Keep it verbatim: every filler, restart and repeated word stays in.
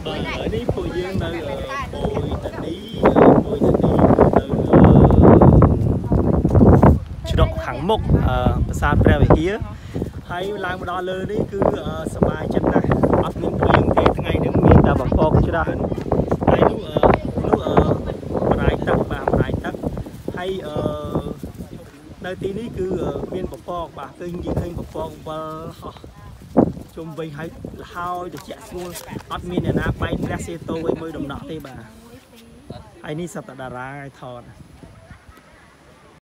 នេះពួកយើងនៅបុយតានីបុយតានីនៅជ្រកខាងមុខប្រាសាទព្រះវិហារហើយឡើងមកដល់លើនេះគឺសប្បាយចិត្តណាស់អត់មានភ្លៀងទេថ្ងៃនេះមានតែបំពកច្រើនហើយនោះនោះបរាយទឹកបាទបរាយទឹកហើយអឺនៅទីនេះគឺមានបំពកបាទឃើញនិយាយឃើញបំពកអំបិលហោះជុំវិញហើយលហើយត្រជាក់ស្រួលអត់មានអ្នកណាបែកព្រះសេតូឲ្យមើលដំណក់ទេបាទហើយនេះសត្វតារាឲ្យថត